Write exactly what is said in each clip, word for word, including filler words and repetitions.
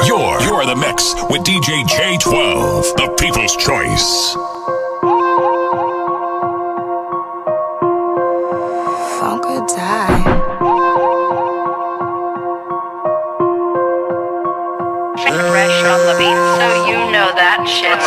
You're, you're the mix with D J J twelve, the people's choice. Funk or die. Fresh on the beat, so you know that shit.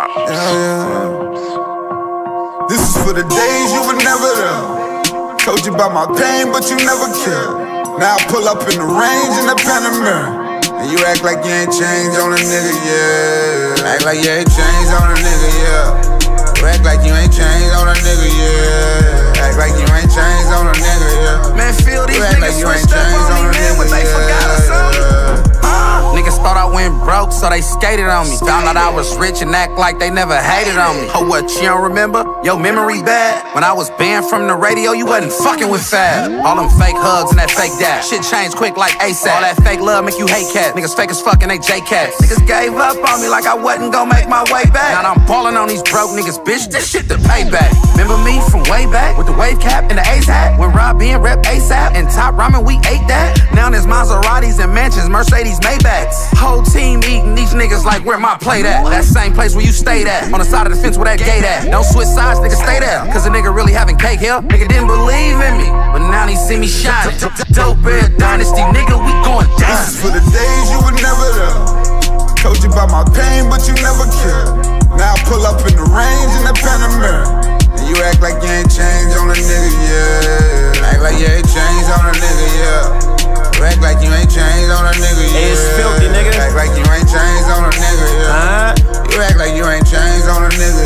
This is for the days you were never there. Told you about my pain, but you never cared. Now I pull up in the range in the Panamera, and you act like you ain't changed on a nigga, yeah. Act like you ain't changed on a nigga, yeah. You act like you ain't changed on a nigga, yeah. Act like you ain't changed on a nigga, yeah. Man, feel these niggas switched up on me, man, what they forgot or something? Niggas thought I went broke, so they skated on me. Found out I was rich and act like they never hated on me. Oh, what, you don't remember? Your memory bad? When I was banned from the radio, you wasn't fucking with F A B. All them fake hugs and that fake dap. Shit changed quick like ASAP. All that fake love make you hate cats. Niggas fake as fuck and they J-cats. Niggas gave up on me like I wasn't gon' make my way back. Now I'm ballin' on these broke niggas, bitch, this shit the payback. Remember me from way back with the wave cap and the Ace hat? When Rob and rep ASAP and Top Ramen, we ate that. Now there's Maseratis and mansions, Mercedes Maybachs. Whole team eating these niggas like where my plate at. That same place where you stayed at, on the side of the fence where that gate at. Don't switch sides, nigga, stay there. Cause a nigga really having cake here. Nigga didn't believe in me, but now he see me shining. Dope Bear Dynasty, nigga, we going down. This is for the days you were never there. Told you about my pain, but you never cared. Now I pull up in the range in the Panamera, and you act like you ain't changed on a nigga, yeah. Act like you ain't changed on a nigga, yeah. You act like you ain't changed on a nigga, yeah. It's filthy, nigga. Act like you ain't changed on a nigga, yeah. Uh-huh. You act like you ain't changed on a nigga,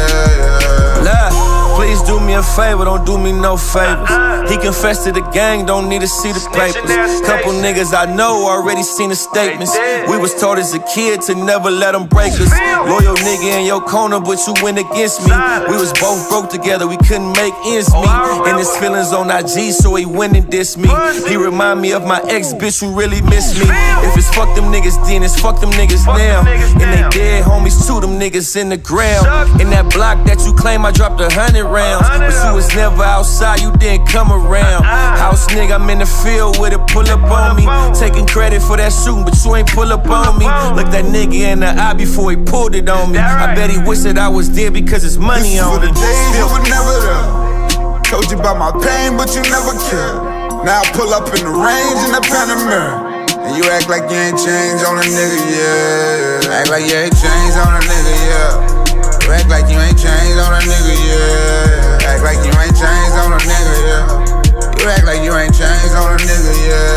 yeah. Look, please do me a favor, don't do me no favors. He confessed to the gang, don't need to see the papers. Couple niggas I know already seen the statements. We was taught as a kid to never let them break us. Loyal nigga in your corner, but you went against me. We was both broke together, we couldn't make ends meet. And his feelings on I G, so he went and dissed me. He remind me of my ex bitch who really miss me. If it's fuck them niggas then, it's fuck them niggas now. And they dead homies too, them niggas in the ground. In that block that you claim I dropped a hundred rounds, but you was never outside, you didn't come around. House nigga, I'm in the field with it, pull up on me. Taking credit for that shooting, but you ain't pull up on me. Look that nigga in the eye before he pulled it on me. I bet he wish that I was dead because it's money this on for me. The days you were never there. Told you about my pain, but you never cared. Now I pull up in the range in the Panamera, and you act like you ain't changed on a nigga, yeah. Act like you ain't changed on a nigga, yeah. You act like you ain't changed on a nigga, yeah. Act like you ain't changed on a nigga, yeah. You act like you ain't changed on a nigga,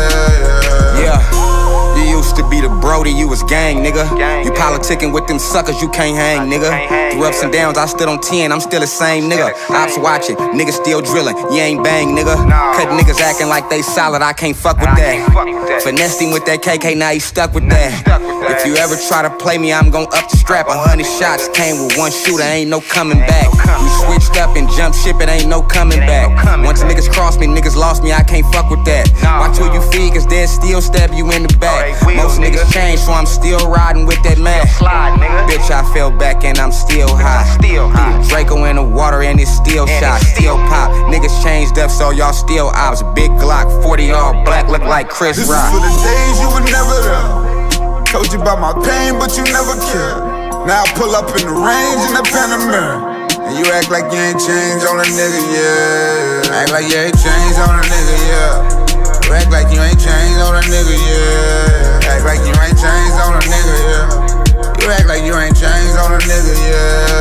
yeah. Yeah. You used to be the Brody, you was gang, nigga. You politicking with them suckers, you can't hang, nigga. Through ups and downs, I stood on ten, I'm still the same, nigga. Ops watching, niggas still drilling, you ain't bang, nigga. Cut niggas acting like they solid, I can't fuck with that. Finessed him with that K K, now he stuck with that. If you ever try to play me, I'm gon' up the strap. A hundred shots came with one shooter, ain't no coming back. You switched up and jump ship, it ain't no coming back. Once niggas cross me, niggas lost me, I can't fuck with that. Watch who you feed, cause they'll still stab you in the back. Most niggas change, so I'm still riding with that man. Bitch, I fell back and I'm still high. Draco in the water and it's still shot, still pop. Niggas changed up, so y'all still ops. Big Glock, forty all black, look like Chris This Rock. is for the days you were never there. Told you about my pain, but you never cared. Now I pull up in the range in the Panamera, and you act like you ain't changed on a nigga, yeah. Act like you ain't changed on a nigga, yeah. You act like you ain't changed on a nigga, yeah. Act like you ain't changed on a nigga, yeah. You act like you ain't changed on a nigga, yeah.